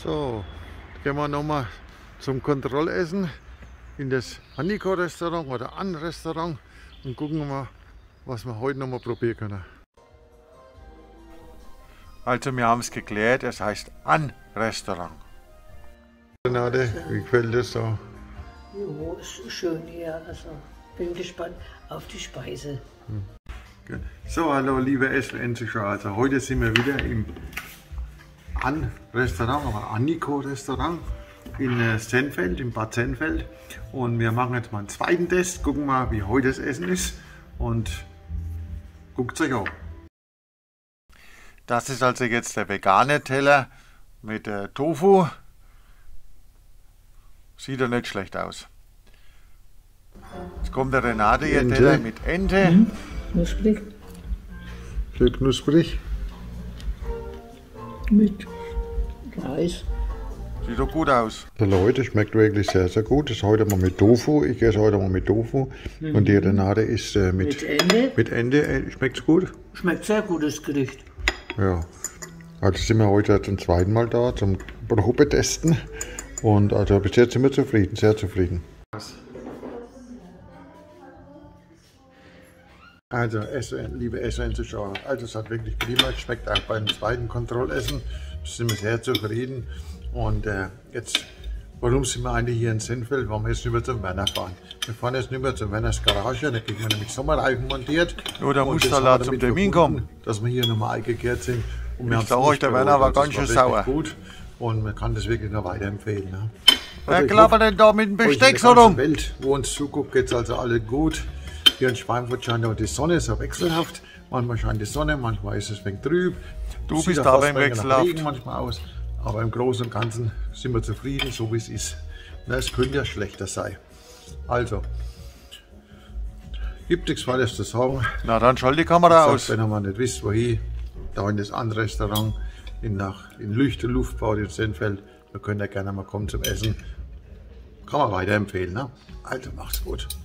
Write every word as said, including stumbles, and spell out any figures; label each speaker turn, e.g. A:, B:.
A: So, gehen wir nochmal zum Kontrollessen in das Anniko-Restaurant oder An-Restaurant und gucken mal, was wir heute nochmal probieren können. Also wir haben es geklärt, es heißt An-Restaurant. Renate, wie gefällt das so?
B: Jo, ist schön hier, also bin gespannt auf die Speise.
A: Hm. So, hallo liebe S W N-Zuschauer, also heute sind wir wieder im An-Restaurant, aber Anniko-Restaurant in Sennfeld, in Bad Sennfeld. Und wir machen jetzt mal einen zweiten Test, gucken mal, wie heute das Essen ist und guckt es euch an. Das ist also jetzt der vegane Teller mit äh, Tofu. Sieht ja nicht schlecht aus. Jetzt kommt der Renate ihr Teller mit Ente.
B: Mhm. Knusprig.
A: Sehr knusprig.
B: Mit Reis.
A: Sieht doch gut aus. Der Leute schmeckt wirklich sehr, sehr gut. Das ist heute mal mit Tofu. Ich esse heute mal mit Tofu. Mhm. Und die Renate isst äh, mit,
B: mit Ente.
A: Mit Ente. Schmeckt es gut?
B: Schmeckt sehr gutes Gericht.
A: Ja. Also sind wir heute zum zweiten Mal da zum Probetesten. Und also bis jetzt sind wir zufrieden, sehr zufrieden. Also, liebe S W N-Zuschauer, also es hat wirklich prima geschmeckt, auch beim zweiten Kontrollessen sind wir sehr zufrieden. Und äh, jetzt, warum sind wir eigentlich hier in Sennfeld? Warum wir jetzt nicht mehr zum Werner fahren? Wir fahren jetzt nicht mehr zum Werners Garage, da kriegen wir nämlich Sommerreifen montiert. Oder muss da zum Termin kommen, dass wir hier nochmal eingekehrt sind. Und wir ich sage euch, der Werner war ganz schön sauer. Gut. Und man kann das wirklich noch weiterempfehlen. Ne? Also wer klappert denn da mit dem Besteck so rum? Welt, wo uns zuguckt, geht es also alle gut. Hier in Schweinfurt scheint auch die Sonne, so wechselhaft. Manchmal scheint die Sonne, manchmal ist es ein wenig trüb. Du Sieht bist da beim wechselhaft. Manchmal aus. Aber im Großen und Ganzen sind wir zufrieden, so wie es ist. Na, es könnte ja schlechter sein. Also, gibt nichts weiteres zu sagen. Na dann schalt die Kamera aus. Wenn ihr mal nicht wisst, wohin, da in das andere Restaurant in, nach, in Lüchte Luftbau in Sennfeld. Da könnt ihr gerne mal kommen zum Essen. Kann man weiterempfehlen. Ne? Also macht's gut.